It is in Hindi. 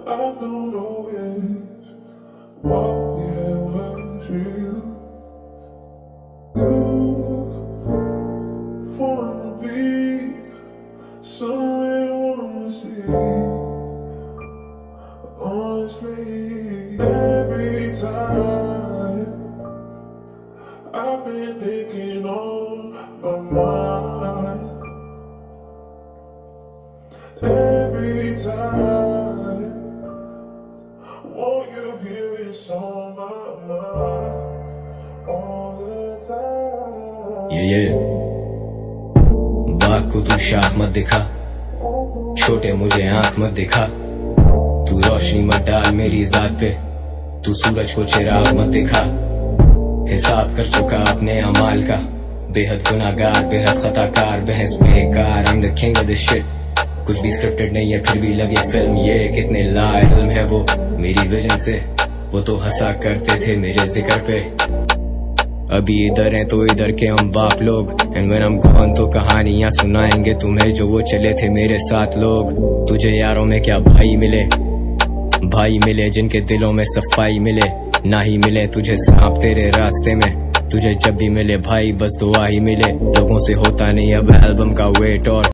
I don't always what we had was real. You wanna be somewhere I wanna see. Honestly, every time I've been thinking on my mind. Every time, won't you hear it's on my mind all the time? ये बाग को तू शाख मत दिखा, छोटे मुझे आंख मत दिखा। तू रोशनी मत डाल मेरी जात पे, तू सूरज को चिराग मत दिखा। हिसाब कर चुका अपने अमाल का, बेहद गुनाहगार बेहद खताकार, बहस बेकार। I'm the king of this shit, कुछ भी स्क्रिप्टेड नहीं है फिर भी लगे फिल्म। ये कितने लाइल्म है वो मेरी विजन से, वो तो हंसा करते थे मेरे जिक्र पे। अभी इधर हैं तो इधर के हम बाप लोग, and when I am gone तो कहानियां सुनाएंगे तुम्हें जो वो चले थे मेरे साथ लोग। तुझे यारों में क्या भाई मिले जिनके दिलों में सफाई मिले, ना ही मिले तुझे सांप तेरे रास्ते में। तुझे जब भी मिले भाई बस दुआ ही मिले, लोगों से होता नहीं अब एल्बम का वेट और